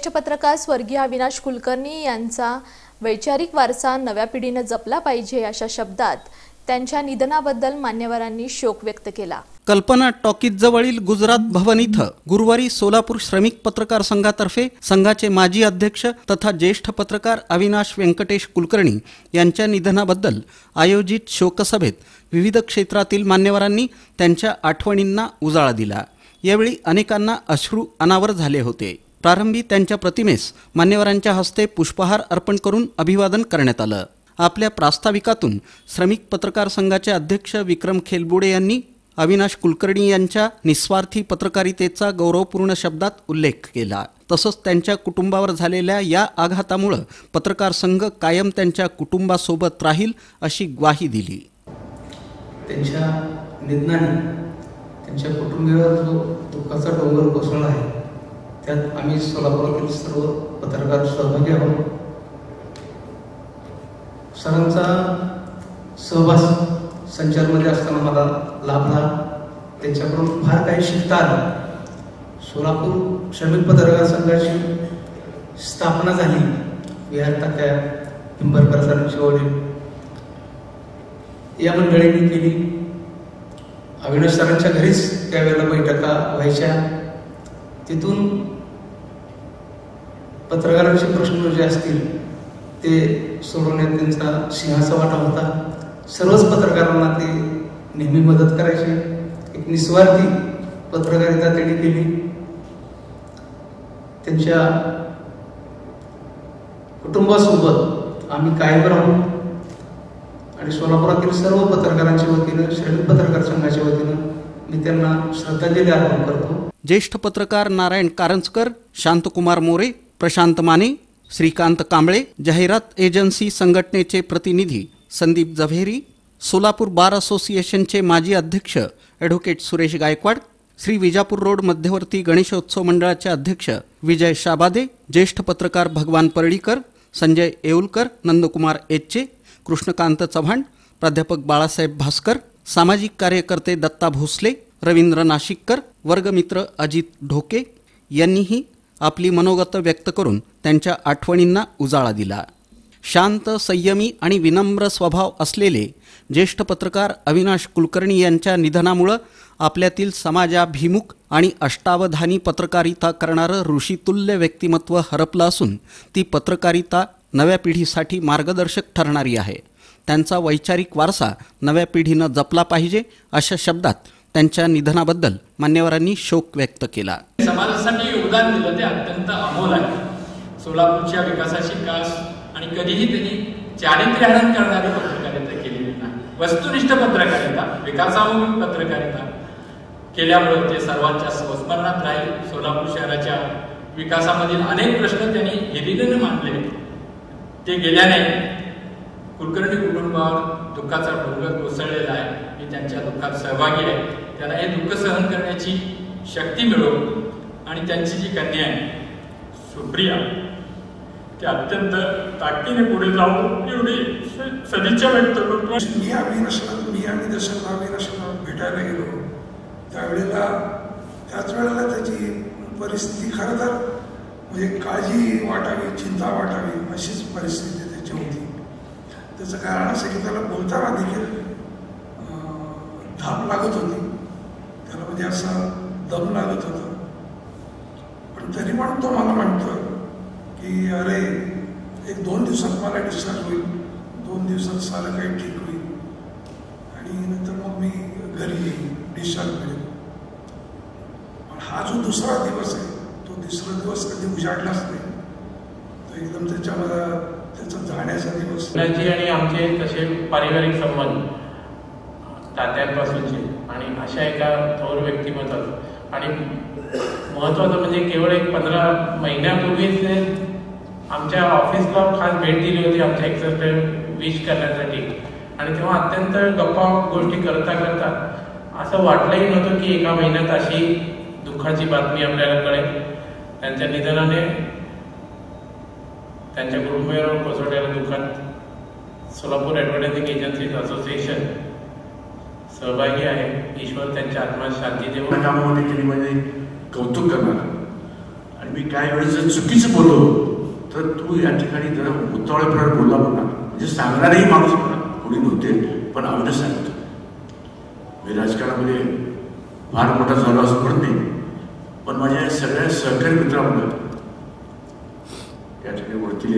ज्येष्ठ पत्रकार स्वर्गीय अविनाश कुलकर्णी यांचा वैचारिक वारसा नव्या पिढीने जपला पाहिजे अशा शब्दात त्यांच्या निधनाबद्दल मान्यवरांनी शोक व्यक्त केला। कल्पना टॉकीज जवळील गुजरात भवन इथं गुरुवारी सोलापूर श्रमिक पत्रकार संघातर्फे संघाचे माजी अध्यक्ष तथा ज्येष्ठ पत्रकार अविनाश व्यंकटेश कुलकर्णी यांच्या निधनाबद्दल आयोजित शोकसभेत विविध क्षेत्रातील मान्यवरांनी त्यांच्या आठवणींना उजाळा दिला। यावेळी अनेकांना अश्रू अनावर झाले होते। प्रारंभी त्यांच्या प्रतिमेस मान्यवरांच्या हस्ते पुष्पहार अर्पण करून अभिवादन करण्यात आलं। आपल्या प्रास्ताविकातून श्रमिक पत्रकार संघाचे अध्यक्ष विक्रम खेलबुडे यांनी अविनाश कुलकर्णी यांच्या निस्वार्थी पत्रकारितेचा गौरवपूर्ण शब्दात उल्लेख केला। तसंच त्यांच्या कुटुंबावर झालेल्या या आघातामुळे पत्रकार संघ कायम त्यांच्या कुटुंबासोबत राहील अशी ग्वाही दिली। त्यांच्या निधनाने त्यांच्या कुटुंबावर जो दुःखाचा डोंगर कोसळला आहे त्यात आम्ही सोलापुरातील सर्व पत्रकार सहभागी आहोत। सरांचा सहवास संचारमध्ये असताना मला लाभला, त्यांच्याकडून फार काही शिकता आलं। सोलापूर श्रमिक पत्रकार संघाची स्थापना झाली विहारतात्या पिंपरकर सरांच्या वडील या मंडळींनी केली। अविनाश सरांच्या घरीच त्यावेळेला बैठका व्हायच्या, तिथून पत्रकारांचे प्रश्न जे असतील ते सोडवण्यात त्यांचा सिंहाचा वाटा होता। सर्वच पत्रकारांना ते नेहमी मदत करायचे। एक निस्वार्थी पत्रकारिता त्यांनी केली। त्यांच्या कुटुंबासोबत आम्ही कायम राहू आणि सोलापुरातील सर्व पत्रकारांच्या वतीनं श्रमिक पत्रकार संघाच्या वतीनं मी त्यांना श्रद्धांजली अर्पण करतो। ज्येष्ठ पत्रकार नारायण कारंजकर, शांतकुमार मोरे, प्रशांत माने, श्रीकांत कांबळे, जाहिरात एजन्सी संघटनेचे प्रतिनिधी संदीप जव्हेरी, सोलापूर बार असोसिएशनचे माजी अध्यक्ष ॲडव्होकेट सुरेश गायकवाड, श्री विजापूर रोड मध्यवर्ती गणेशोत्सव मंडळाचे अध्यक्ष विजय शाबादे, ज्येष्ठ पत्रकार भगवान परळीकर, संजय येऊलकर, नंदकुमार एच्चे, कृष्णकांत चव्हाण, प्राध्यापक बाळासाहेब भास्कर, सामाजिक कार्यकर्ते दत्ता भोसले, रवींद्र नाशिककर, वर्गमित्र अजित ढोके यांनीही आपली मनोगत व्यक्त करून त्यांच्या आठवणींना उजाळा दिला। शांत, संयमी आणि विनम्र स्वभाव असलेले ज्येष्ठ पत्रकार अविनाश कुलकर्णी यांच्या निधनामुळे आपल्यातील समाजाभिमुख आणि अष्टावधानी पत्रकारिता करणारं ऋषितुल्य व्यक्तिमत्व हरपलं असून ती पत्रकारिता नव्या पिढीसाठी मार्गदर्शक ठरणारी आहे। त्यांचा वैचारिक वारसा नव्या पिढीनं जपला पाहिजे अशा शब्दात त्यांच्या निधनाबद्दल मान्यवरांनी शोक व्यक्त केला। समाजासाठी योगदान दिलं ते अत्यंत अमोल आहे। सोलापूरच्या विकासाची कास आणि कधीही त्यांनी चारित्र्यहनन करणारी पत्रकारिता केलेली नाही। वस्तुनिष्ठ पत्रकारिता, विकासामुखी पत्रकारिता केल्यामुळे ते सर्वांच्या संस्मरणात राहील। सोलापूर शहराच्या विकासामधील अनेक प्रश्न त्यांनी हिरिरीने मांडले, ते गेल्याने कुलकर्णी कुटुंबावर दुःखाचा डोंगर कोसळलेला आहे। मी त्यांच्या दुःखात सहभागी आहे। त्यांना हे दुःख सहन करण्याची शक्ती मिळो आणि त्यांची जी कन्या आहे सुप्रिया ते अत्यंत ताकदीने पुढे जाऊ एवढी सदिच्छा व्यक्त करतो। मी आणि अविनाशला भेटायला गेलो त्यावेळेला त्याच वेळेला त्याची परिस्थिती खरं तर म्हणजे काळजी वाटावी, चिंता वाटावी अशीच परिस्थिती त्याची होती। त्याचं कारण असं की त्याला बोलताना देखील धाप लागत होती, त्याला म्हणजे असं दम लागत होता। पण तरी पण तो मला म्हणतोय की अरे 1-2 दिवसात मला डिस्चार्ज होईल, 2 दिवसात सारं काही ठीक होईल आणि नंतर मग मी घरी येईल, डिस्चार्ज मिळेल। पण हा जो दुसरा दिवस आहे तो दुसरा दिवस कधी उजाडलाच नाही, तो एकदम त्याचा जाण्याचा दिवस। आणि आमचे तसे पारिवारिक संबंध तात्यांपासूनचे आणि अशा एका थोर व्यक्तिमत्वात आणि महत्त्वाचं म्हणजे केवळ एक 15 महिन्यापूर्वीच आमच्या ऑफिसला खास भेट दिली होती आमच्या एक्झर्ट विश करण्यासाठी आणि तेव्हा अत्यंत गप्पा गोष्टी करता करता असं वाटलंही नव्हतं की एका महिन्यात अशी दुःखाची बातमी आपल्याला कळेल। त्यांच्या निधनाने त्यांच्या कुटुंबियांवर कोसळलेल्या दुःखात सोलापूर ॲडव्हर्टायझिंग एजन्सीज असोसिएशन सहभागी आहे। ईश्वर त्यांच्या आत्म्यास शांती देवो। कामामध्ये केली म्हणजे कौतुक करणार आणि मी काही वेळेस जर चुकीचं बोललो तर तू या ठिकाणी जरा उतावळेपणाने बोलला म्हणणार, म्हणजे सांगणारही माणूस कोणी नव्हते, पण अविनाश सांगतो. मी राजकारणामध्ये फार मोठा झालो असं म्हणत नाही, पण माझ्या सगळ्या सहकारी मित्रांमुळे या ठिकाणी वरती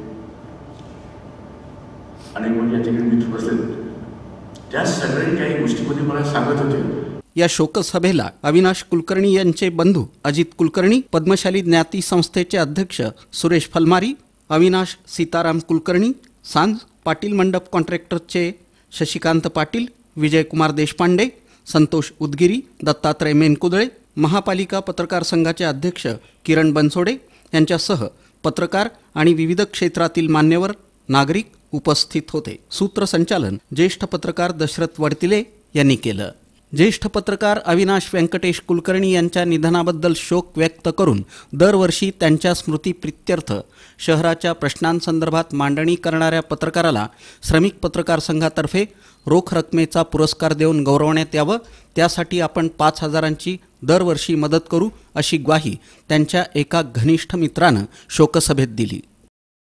अनेक म्हणजे या ठिकाणी मित्र बसले, त्या सगळ्या काही गोष्टीमध्ये मला सांगत होते. या शोकसभेला अविनाश कुलकर्णी यांचे बंधू अजित कुलकर्णी, पद्मशाली ज्ञाती संस्थेचे अध्यक्ष सुरेश फलमारी, अविनाश सीताराम कुलकर्णी, सांज पाटील मंडप कॉन्ट्रॅक्टरचे शशिकांत पाटील, विजयकुमार देशपांडे, संतोष उदगिरी, दत्तात्रय मेनकुदळे, महापालिका पत्रकार संघाचे अध्यक्ष किरण बनसोडे यांच्यासह पत्रकार आणि विविध क्षेत्रातील मान्यवर नागरिक उपस्थित होते. सूत्रसंचालन ज्येष्ठ पत्रकार दशरथ वडतिले यांनी केलं. ज्येष्ठ पत्रकार अविनाश व्यंकटेश कुलकर्णी यांच्या निधनाबद्दल शोक व्यक्त करून दरवर्षी त्यांच्या स्मृतिप्रित्यर्थ शहराच्या प्रश्नांसंदर्भात मांडणी करणाऱ्या पत्रकाराला श्रमिक पत्रकार संघातर्फे रोख रकमेचा पुरस्कार देऊन गौरवण्यात यावं, त्यासाठी आपण 5,000ची दरवर्षी मदत करू, अशी ग्वाही त्यांच्या एका घनिष्ठ मित्रानं शोकसभेत दिली.